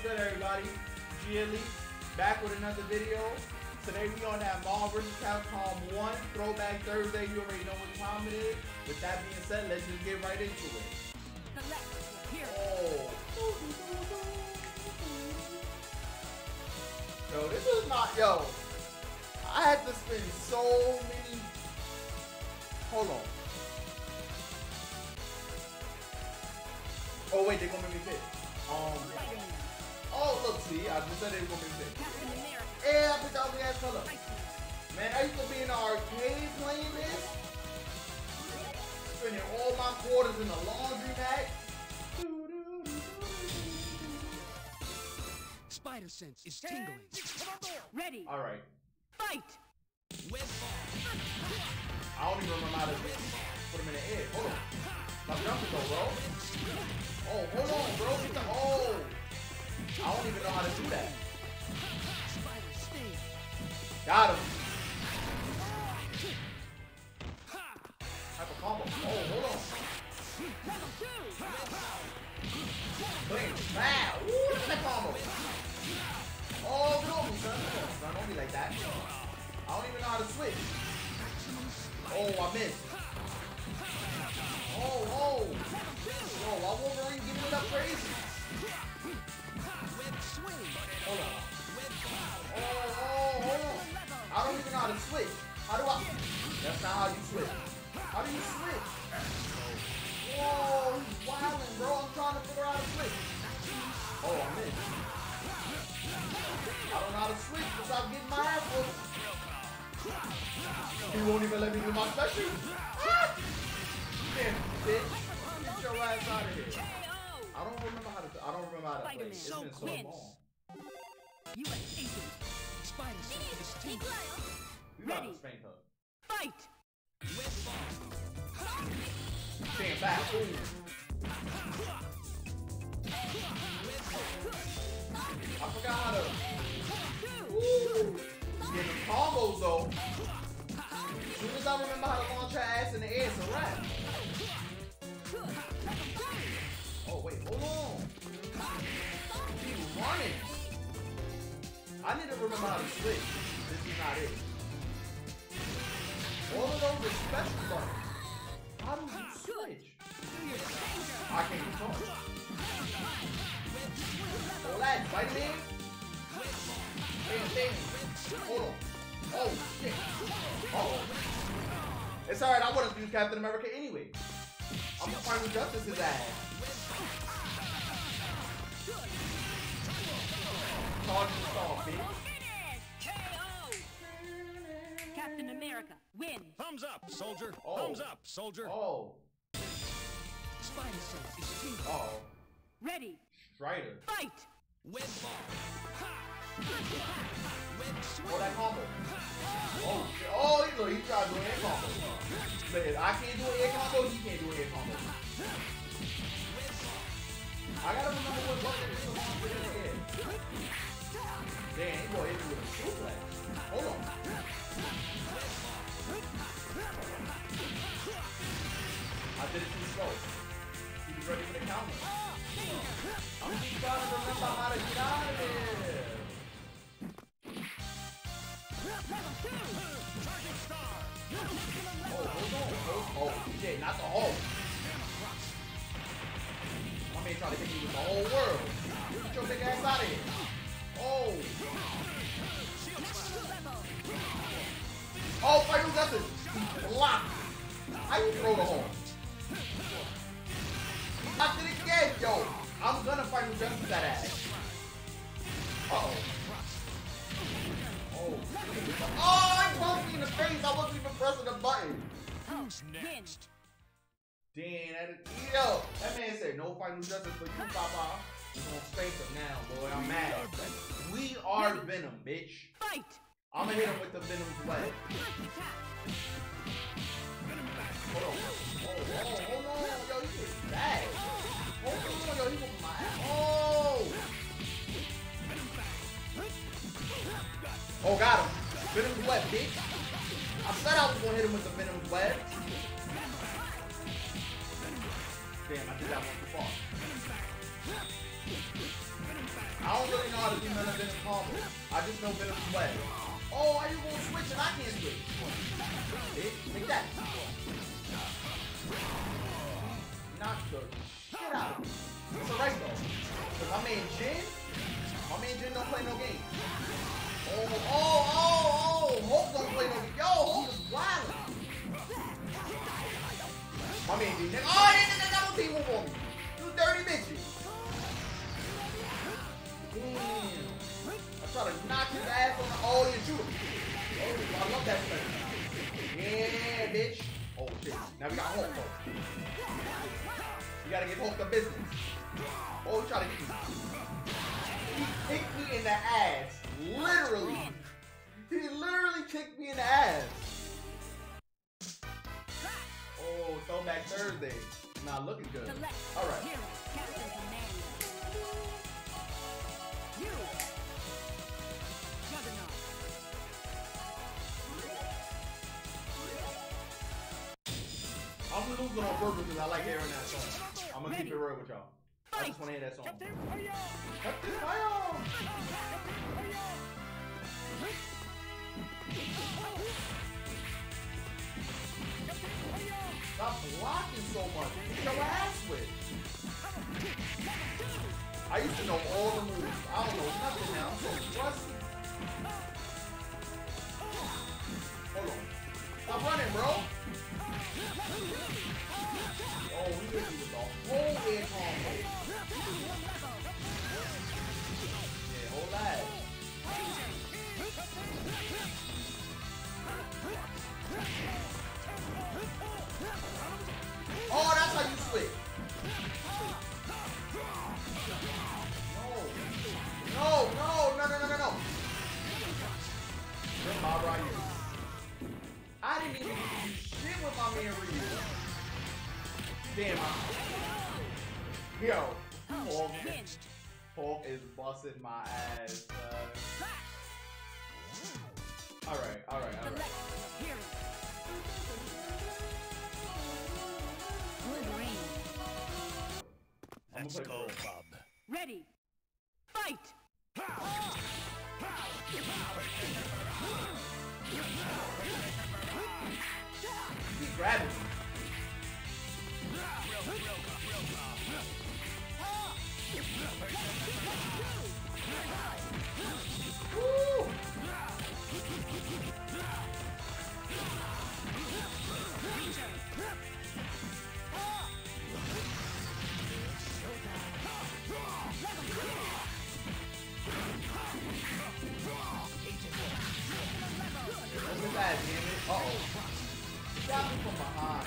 good, everybody? G Elite back with another video. Today we on that Marvel vs. Capcom 1 Throwback Thursday. You already know what time it is. With that being said, let's just get right into it. Oh. Yo, this is not, yo. I had to spend so many. Hold on. Oh wait, they're gonna make me pick. Oh look, see, I just said they were gonna make me pick. Yeah, I picked out the ass color. Man, I used to be in the arcade playing this. Spending all my quarters in the laundry mat. Spider sense is tingling. Ready. Alright. Fight! I don't even remember how to put him in the air. Hold on. My jumping though, bro. Oh, hold on, bro. Get the, oh. I don't even know how to do that. Got him. Type of combo. Oh, hold on. Clean. Wow. Ooh, look at that combo. Oh, get on me, son. Son, don't be like that. I don't even know how to switch. Oh, I missed. Oh. Yo, why Wolverine giving it up crazy? Hold on. Oh, hold on. I don't even know how to switch. How do I? That's not how you switch. How do you switch? Whoa, he's wilding, bro. I'm trying to figure out how to switch. Oh, I missed. I don't know how to switch without getting my ass whooped. He won't even let me do my special. Ah! Damn, bitch. Get your ass out of here. I don't remember how to play. It's been so long. You are agent. Spider sense is tingling. We got to spank her. Fight! Stand back. Ooh. I forgot how to. Ooh. Getting the combos though. As soon as I remember how to launch her ass in the air, it's a wrap. Oh wait, hold on. She's running. I need to remember how to switch. This is not it. All of those are special buttons. How do you switch? I can't talk. Hold that, fight me. Damn. Hold on. Oh shit. Oh. It's alright, I wouldn't use Captain America anyway. I'm gonna find Justice's ass. Charge the star, bitch. Captain America, win! Thumbs up, soldier. Oh. Thumbs up, soldier. Oh. Spider sense is tingling. Oh. Ready! Strider. Fight! Web ball. Oh, that combo. Oh, shit. Oh, he tried to do an air combo. But if I can't do an air combo, he can't do an air combo. I gotta remember what button it is to launch it in the air. Damn, he gonna hit me with a suplex. Hold on. I did it too slow. He was ready for the counter. I'm just trying to remember how to get out of there. Oh, hold on. Oh, shit, not the Hulk. My man trying to hit me with the whole world. Get your big ass out of here. Oh. Oh, Final Justice. Blocked. How you throw the horn? I did it again, yo. I'm gonna Final Justice that ass. Uh-oh. Oh. Oh, it punched me in the face. I wasn't even pressing the button. Who's next? Damn, yo, that man said no Final Justice for you, Papa. We're gonna spank him now, boy. I'm mad. We are Venom, bitch. Fight! I'm gonna hit him with the Venom's web. Hold on. Hold on. Yo, he getting bad. Hold on, yo, he whooping my ass. Oh! Oh, got him. Venom's web, bitch. I said I was gonna hit him with the Venom's web. Damn, I did that one too far. I how to do none of Venom's combo. I just know Venom's way. Oh, are you gonna switch and I can't switch? Take that. Not good. Get out. It's alright though. Cause my man Jin don't play no game. Oh, Hulk don't play no game. Yo, Hulk is wild. My man Jin. Oh, yeah, double team move on me. You dirty bitches. Damn. I try to knock his ass on the. Oh, you shoot him. Oh, I love that play. Yeah, bitch. Oh shit. Now we got Hulk though. You gotta give Hulk the business. Oh, he tried to kick me. He kicked me in the ass. Literally. He literally kicked me in the ass. Oh, Throwback Thursday. Not looking good. Alright. I'm losing on purpose because I like hearing that song. I'm gonna keep it real with y'all. I just wanna hear that song. Captain Fire! Stop blocking so much. Get your ass with. I used to know all the moves. I don't know nothing now. I'm so rusty. Hold on. Stop running, bro. Oh, he hit me with the whole air combo. Yeah, hold that. Oh, that's how you switch. No. Where's my Ryu? I didn't even do shit with my man Ryu. Damn, yo, Hulk is busting my ass. Alright. Let's go, Bob. Ready. Fight. Keep grabbing me. Woo! Look at that, damn it. Uh-oh. Got me from behind.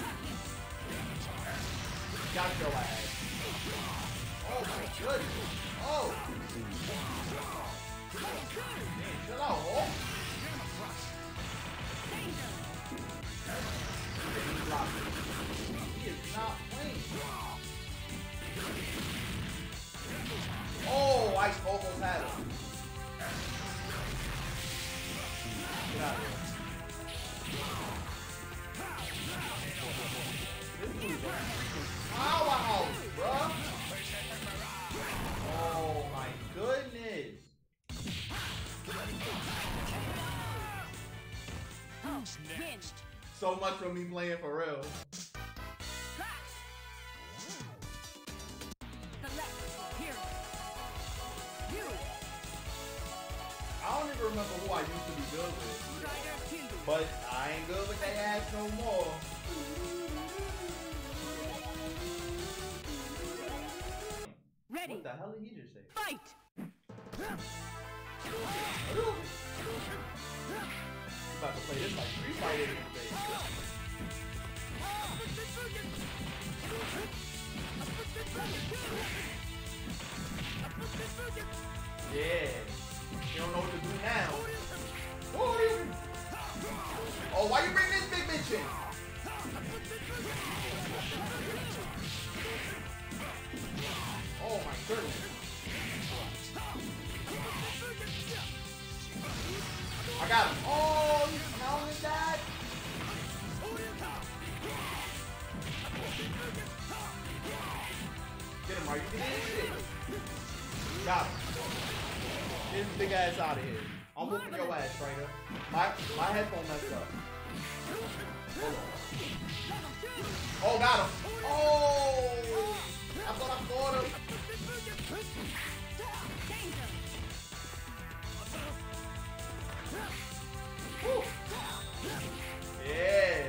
Got your ass. Oh my goodness. Oh. Man, chill out, Hulk. He is not playing. Oh, I almost had him. Get out of here. This dude's a freaking powerhouse, bruh. Oh my goodness. Who's next? So much for me playing for real. I don't even remember who I used to be good with. But I ain't good with their ass no more. Ready. What the hell did he just say? Fight. You about to play this like Street Fighter today. Yeah. You don't know what to do now. Oh, why you bring this big bitch in? Oh my goodness. I got him. Oh, you counted that? Get him, are you getting this shit? Got him. his big ass out of here. I'm whooping your ass, trainer. My headphone messed up. Hold on. Oh, got him. Oh! I thought I caught him. Woo. Yeah.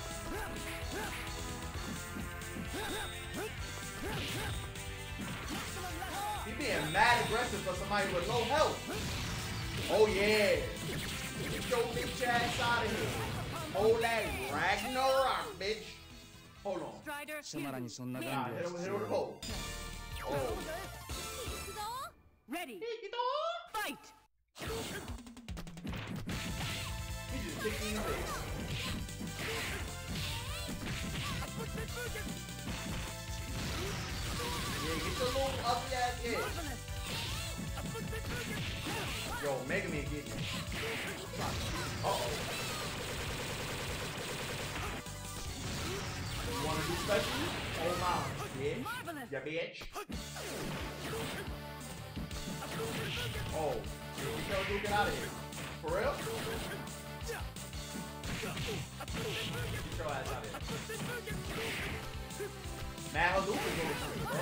He being mad aggressive for somebody with low health. Oh yeah. Get your bitch ass out of here. Hold that Ragnarok, bitch. Hold on. Strider, 貴様らにそんな Nah, 願 hit 望 him は with 必要 the ない pole. Oh. ready, fight! He just kicked me in the face. Yeah, get your little ugly ass head. Yo, Mega Man get me. Uh-oh. You wanna do special? Oh my, yeah. Marvelous. Yeah, bitch. Oh, you dude, get out of here. For real? Get your ass out of here. Man, Hadouken is over for me, bro.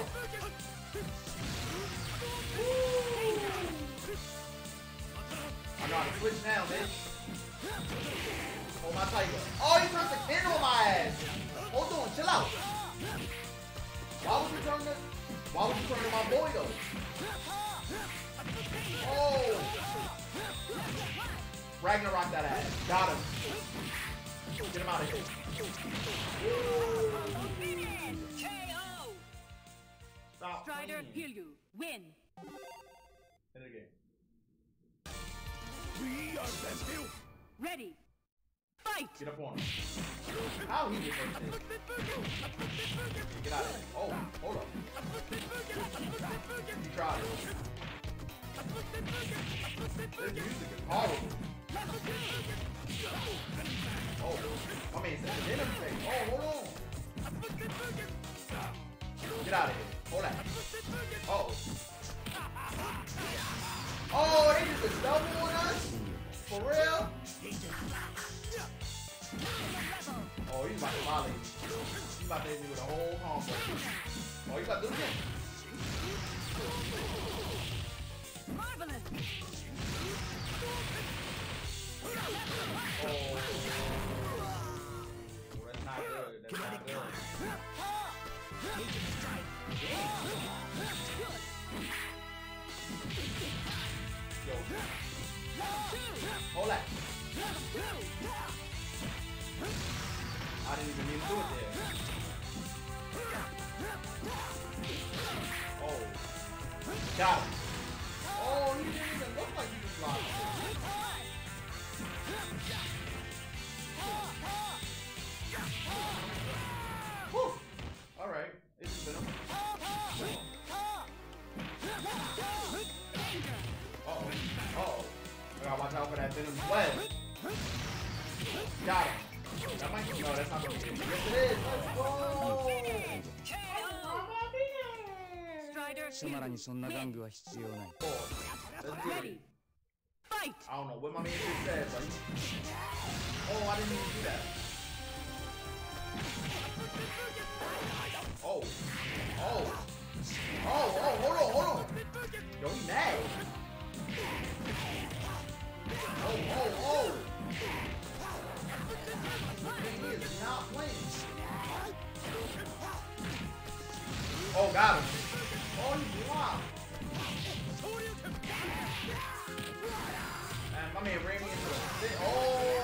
I know how to switch now, bitch. Oh, my tiger. Oh, you turned the candle on my ass. Hold on, chill out. Why would you turn to my boy, though? Oh! Ragnarok that ass. Got him. Get him out of here. KO! Stop. Strider, playing. heal you. Win. Hit it again. We are best here. Ready, fight! Get up on him. How he get first hit? Get out of here. Oh, hold up. You tried it. This music is horrible. Oh, my man said the enemy thing. Oh, hold on. Get out of here. Hold that. Uh-oh. Oh, they just a double on us? For real? Oh, he's about to volley. He's about to hit me with a whole combo. Oh, he's about to do it again. Marvelous! Oh, that's not good. That's not good. Yo. Hold that. I didn't even mean to do it there. Oh. Got him. Oh, he didn't even look like he was blocked. Whew. Alright. It's been him. Uh-oh. Uh-oh. I gotta watch out for that Venom Web. Got him. That might be, no, that's not gonna be it. Yes, it is. Let's go. Strider, 貴様らにそんな玩具は必要ない Let's do ready, it. fight! I don't know what my man just said, but oh, I didn't even do that. Oh. Oh. Oh, hold on. Yo, he mad. Oh. He is not playing. Oh, got him. Oh, he blocked. Man, my man ran me into the thing. Oh.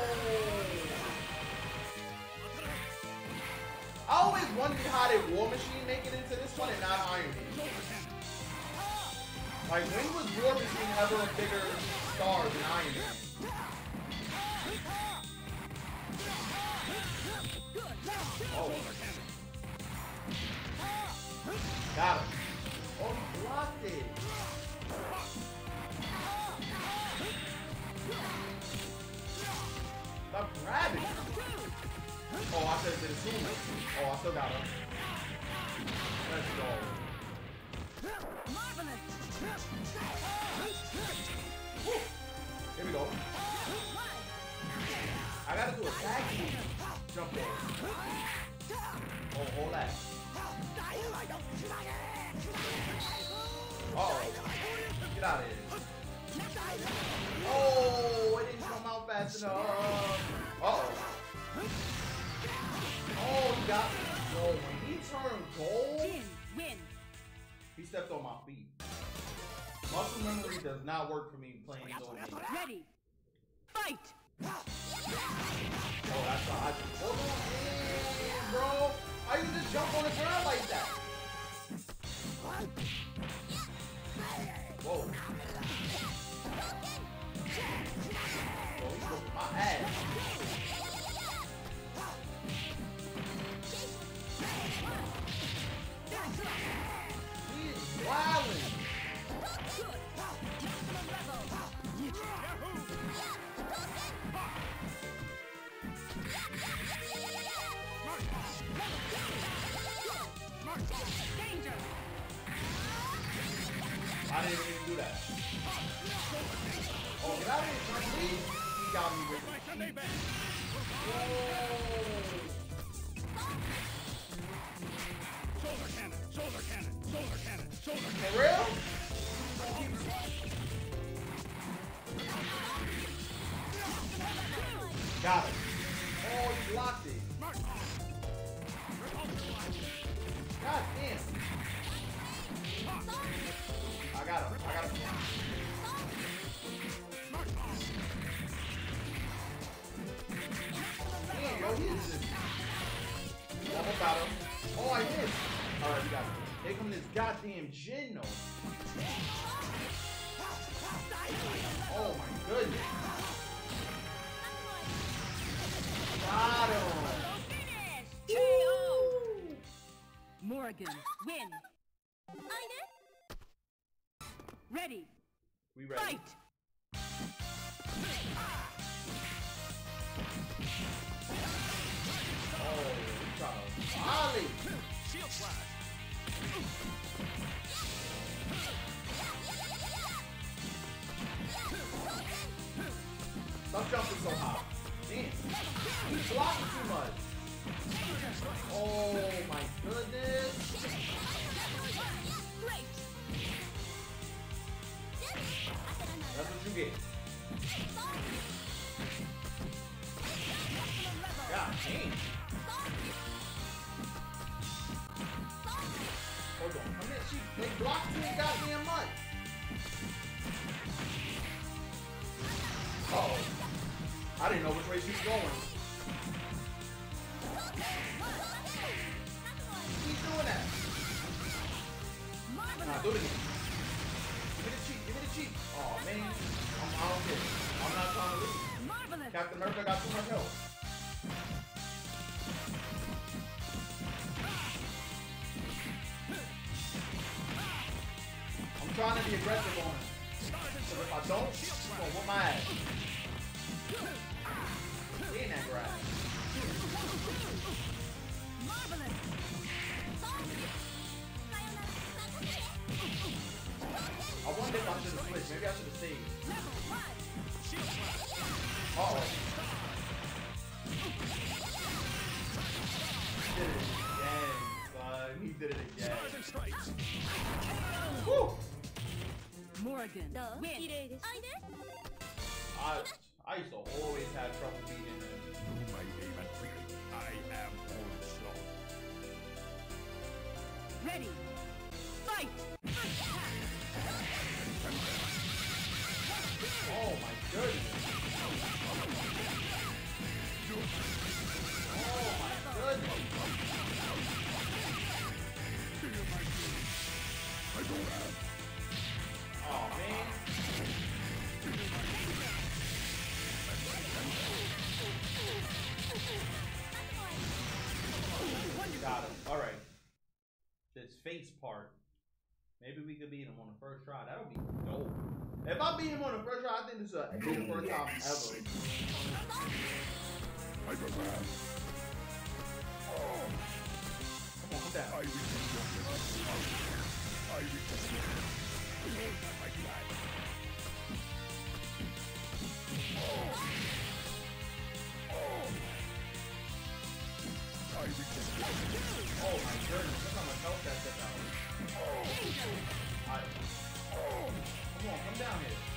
I always wondered how did War Machine make it into this one and not Iron Man. Like, when was War Machine ever a bigger star than Iron Man? Oh. Got him. Oh, he blocked it. Stop grabbing. Oh, I said it did it too. Oh, I still got him. Let's go. Marvelous. Here we go. I gotta do a tag team jump there. Oh, hold that. Uh-oh. Get out of here. Oh, it didn't come out fast enough. Uh-oh. Oh, he got me. Yo, when he turned gold, Win. he stepped on my feet. Muscle memory does not work for me playing these old games. Ready. Fight. Oh, that's why I just... Hold on, damn, bro. How you just jump on the ground like that? Whoa. Oh, he's whooping my ass. He is wilding. Danger. I didn't even do that. Oh, get out of here, please. He got me with it. Whoa. Shoulder cannon, shoulder cannon, shoulder cannon, shoulder cannon. For real? Got it. Oh, he blocked it. God damn. I got him. Damn, yo, he is just... Almost got him. Oh, I missed. Alright, we got him. Here comes this goddamn Jin, though. Oh my goodness. Got him. KO. Morgan, win. Ready. We ready? Fight. Oh, we trying to volley. Shield flash. Stop jumping so high. Damn. He's blocking too much. Oh my goodness. Great. That's what you get. God damn. Hold on. I mean, they blocked too goddamn much. Uh-oh. I didn't know which way she was going. Keep doing that. Nah, do it again. Give me the cheat. Give me the cheat. Oh man. I don't care. I'm not trying to lose. Marvelous. Captain America got too much help. I'm trying to be aggressive on him. So if I don't, he's gonna whoop my ass. In that grass. Marvelous. I wonder if I should have switched. Maybe I should have stayed. Level 1. Uh-oh. He did it again, son. He did it again. Stars and stripes. Woo! Morgan, win. I used to always have trouble beating him. You may aim at me. I am also. Ready. Fight. Oh my goodness. Oh my goodness. Oh man. Got him. Alright. This face part. Maybe we could beat him on the first try. That would be dope. If I beat him on the first try, I think this will be the first time ever. Come on, put that. Oh my goodness, look how much health that took out. Come on, come down here.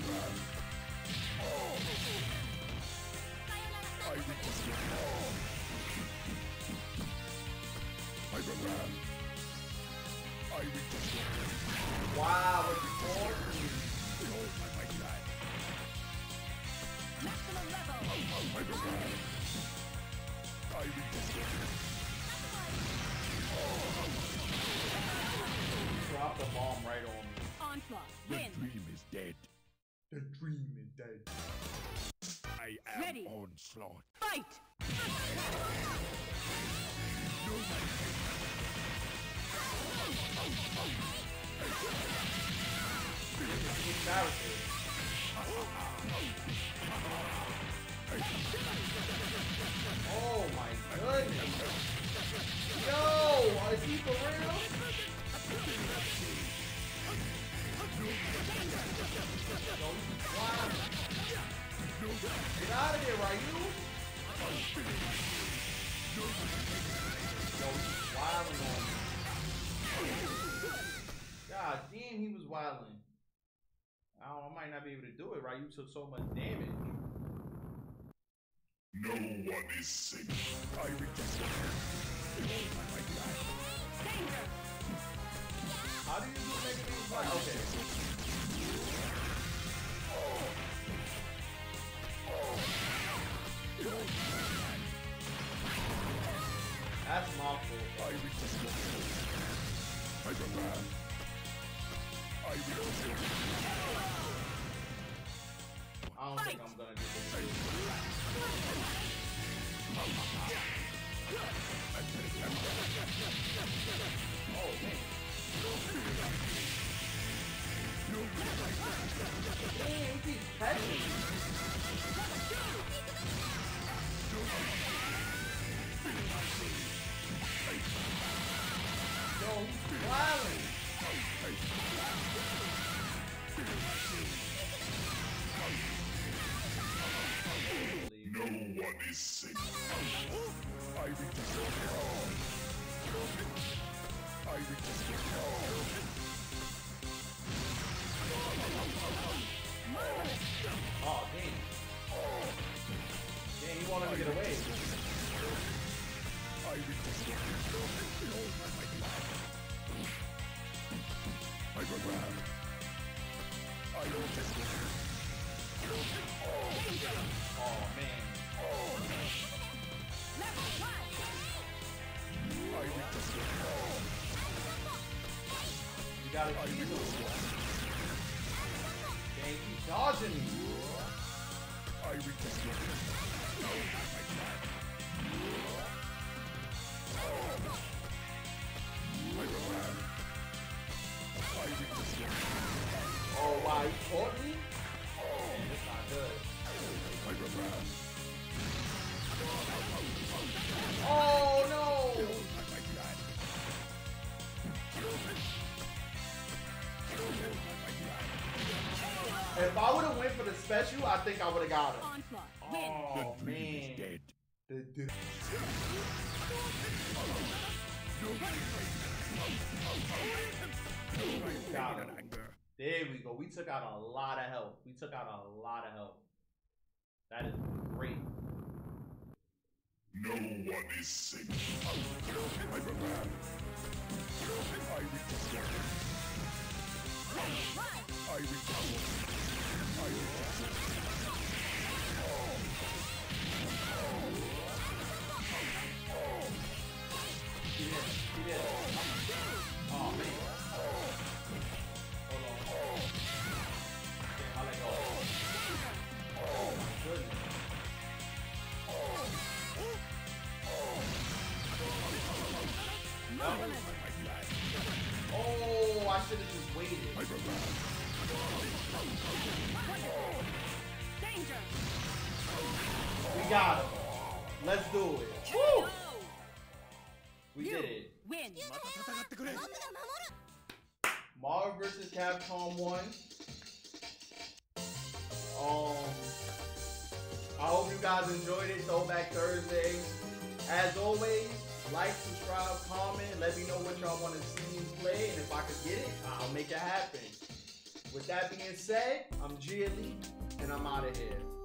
Wow, what's the score? Maximum level. Drop the bomb right on me. Onslaught. The Win. dream is dead. The dream is dead. I am Ready. onslaught. Fight. Character. Oh my goodness. Yo, is he for real? Yo, he's wild. Get out of here, Ryu. Yo, he's wilding on me. God damn, he was wilding. I might not be able to do it, right? You took so much damage. No one is safe. I reject it. Danger. How do you do negative fight? Okay. That's my fault. I reject it. I don't think I'm gonna do this. Oh man. Damn, he keeps catching me. Yo, he's wilding. No one is safe. I reject it. I reject it. Oh, dang. Dang, he wanted to get away. I reject it. I grab. I reject it. Oh, man. Level 1. I reject it. You gotta keep it. Dang, keep dodging me. I reject it. Oh, wow, he caught me? Man, that's not good. Oh, no! If I would have went for the special, I think I would have got him. Onslaught. Win. Oh, man. Dead. Got him. There we go. We took out a lot of health. That is great. No one is safe. I reject it. I reject it. He did. Oh, man. Hold on. Damn, I let go. Oh, my goodness. Oh, I should have just waited. Danger. We got him. Let's do it. Woo! We You did it. win. Marvel vs. Capcom 1. I hope you guys enjoyed it. Throwback Thursday. As always, Like, subscribe, comment. Let me know what y'all want to see me play, and if I could get it, I'll make it happen. With that being said, I'm Gia Lee, and I'm out of here.